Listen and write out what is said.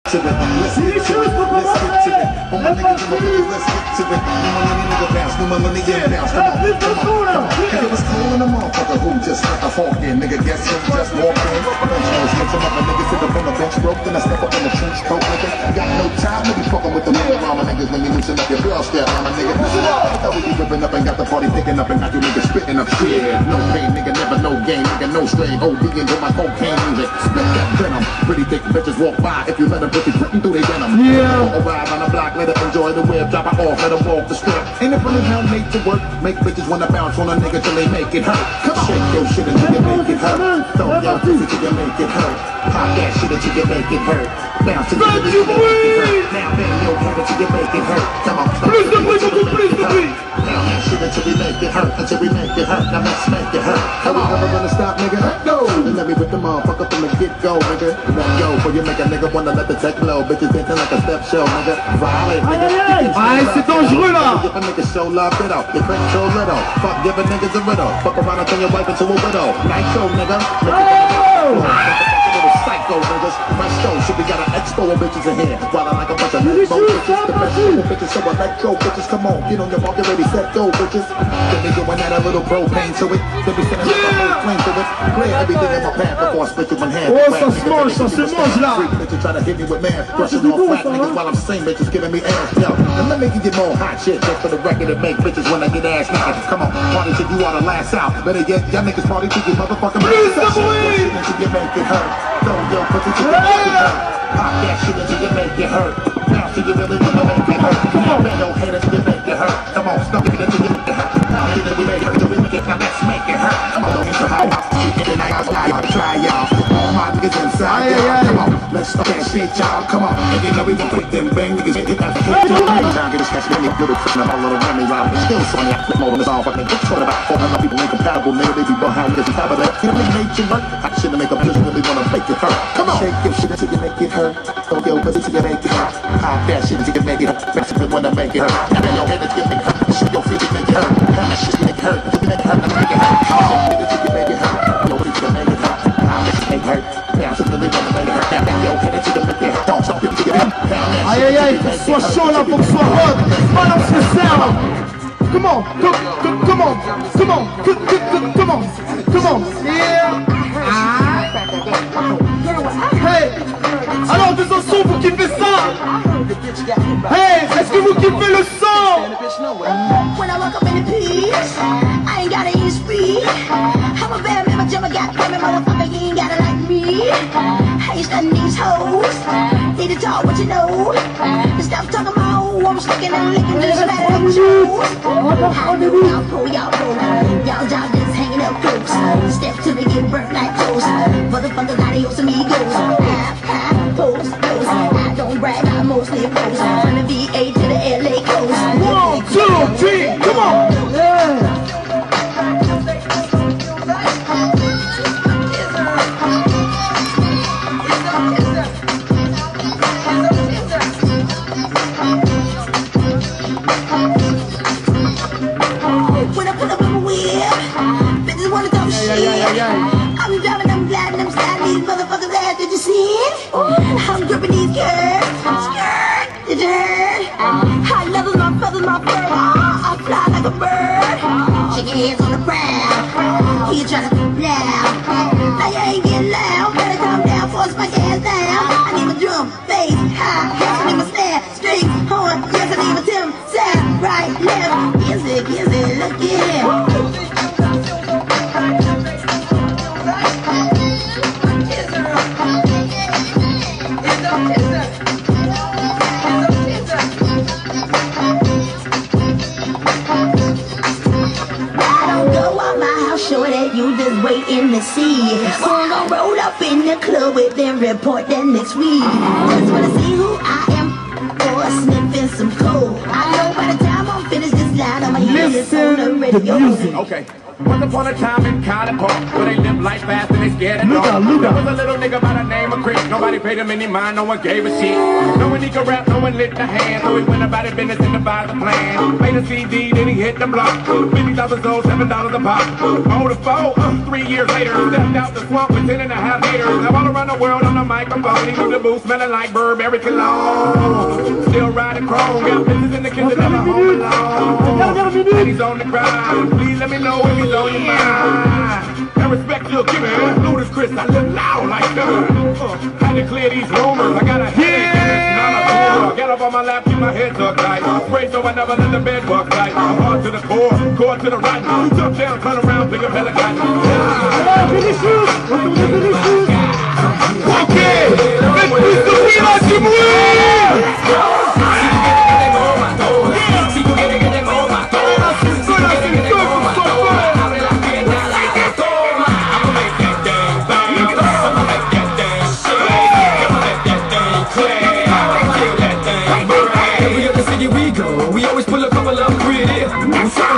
to it. Let's get to it. Let's get to it. All my niggas in my hood, let's get to it. New money nigga bounce, new money bounce. Come on, come on. Nigga was cool in the motherfucker who just like a hawk in. Nigga guess who just walked in. Bench nose, mix him up, a nigga sit up on the bench broke. Then I step up in the trench coat, nigga. Got no time to be fucking with the little mama niggas when you loosen up your girl step, mama nigga. I thought we be ripping up and got the party picking up and got you niggas spitting up shit. No pain, nigga, never no game, nigga, no strain. OD into my cocaine music. Spit that venom. Pretty thick bitches walk by if you let them put you putting through their venom. Yeah. Arrive on the block, let her enjoy the whip, drop her off, let her walk the strip. Ain't it really hell made to work? Make bitches wanna bounce on a nigga till they make it hurt. Come on, shake your shit until you make it hurt. Throw your pussy till you make it hurt. Pop that shit until you make it hurt. Bounce till you make it hurt. Now bang your head until you make it hurt. Come on, stop it until you make it hurt. Now that shit until we make it hurt, until we make it hurt. Now let's make it hurt. Come on, never gonna stop, nigga. No. Then let me with the motherfucker from the get go, nigga. Let go, before you make a nigga wanna let the tech blow. Bitches dancing like a step show, nigga. Violate, nigga. Aïe, c'est dangereux là. Give a nigga show love, it out. You crank so little. Fuck giving niggas a riddle. Fuck around and turn your wife into a widow. Nitro, nigga. Psycho niggas, my show should be got an expo of bitches in here. While I like a bunch of expo bitches, the best show bitches, so electro bitches, come on, get on your market ready, set go bitches. Then they going at a little propane to it, then we sending like a whole flame to it. Clear everything in my path before I split you in half. Oh, ça se mange là. Freak bitches try to hit me with man, brushing off flat niggas while I'm singing bitches giving me ass. Yo, and let me give you more hot shit just for the record and make bitches when I get ass naked. Come on, party till you are the last out. Better yet, y'all niggas party till you motherfucking Please, the boy. until you make it hurt. Throw your pussy till you make it hurt. Pop that shit until you make it hurt. Bounce till you really wanna make it hurt. Now bend your head until you make it hurt. Come on, stop it until you make it hurt. Now hit it, we make it hurt till we make it. Now let's make it hurt. Come on, don't get so high. I'll try y'all. All my niggas inside y'all. Come on, let's start that shit, y'all. Come on, and you know we gon' put them bang niggas hit that shit. Time get a sketch, give me a little question about a little Remy Rob. Still funny, I flip mode on this all fucking. It's talking about 400 people incompatible, nigga. They be behind this and top of that. Can't make nature work. I shouldn't make a bitch really wanna make it hurt. Come on, shake your shit until you make it hurt. Throw your pussy till you make it hurt. Pop that shit until you make it hurt. Best if you wanna make it hurt. Now bend your head until you make it hurt. Shake your feet until you make it hurt. Have that shit make it hurt. Until you make it hurt. Now make it hurt. Shake it until you make it hurt. Your feet till you make it hurt. Pop that shit make it hurt. Now if you really wanna make it hurt. Now bend your head until you make it hurt. Don't stop until you make it hurt. Aïe aïe aïe, faut que ce soit chaud là, faut que ce soit hot. Balance le cerf. Comment? Comment? Yeah. Hey. Alors deux en son, vous kiffez ça? Hey, est-ce que vous kiffez le son? When I walk up in the peace, I ain't gotta use speed. I'm a bad man, but I got coming, motherfucker, you ain't gotta like me. I ain't studying these hoes. Need to talk what you know. Stop talking about I'm sticking and licking just bad on shoes. I know y'all pull. Y'all job just hanging up close. Step to me, get burnt like toast. Motherfuckers, adios amigos. Half, pose. I don't brag, I mostly post. From the VA to the LA coast. 1, 2, 3, come on! Yeah. When I pull up in my whip, bitches wanna talk shit. I'm driving, I'm gliding, I'm sliding these motherfuckers' ass. Did you see it? I'm gripping these curves. Skirt, the dirt. High levels, my feathers, my fur. I fly like a bird. Shake your hands on the ground. Who you tryna loud? Now you ain't getting loud. Better calm down, force my ass down. I need my drum, bass, hi-hat. I need my snare, string, horn. Yes, I need my Tim, sound, right, left. Music, look at him. Sure that you just waiting to see. I'm gonna roll up in the club with them, report that next week. Just wanna see who I am, or sniffing some cold. I know by the time I'm finished this line, I'ma hear this on the radio. Okay. Once upon a time in College Park, where they live life fast and they scared of dog. There was a little nigga by the name of Chris. Nobody paid him any mind, no one gave a shit. No one he could rap, no one lit the hand. So he went about his business and devised a plan. Made a CD, then he hit the block. 50,000 sold, $7 a pop. Oh, the foe, 3 years later, stepped out the swamp with 10.5 haters. Now all around the world on the microphone, he moved the booth smelling like Burberry cologne. Still riding chrome, got bitches in the kitchen, never home alone. And he's on the grind. Please let me know if he's on your mind. And respect you'll give me. Ludacris, I live loud like that. Had to clear these rumors. I got a headache, not a get up on my lap, keep my head tucked tight. Spray so I never let the bed bug tight. I'm hard to the core to the right. Jump down, turn around, pick a pelican. Okay, let's put the wheel on the wheel. We always pull a couple of pretty.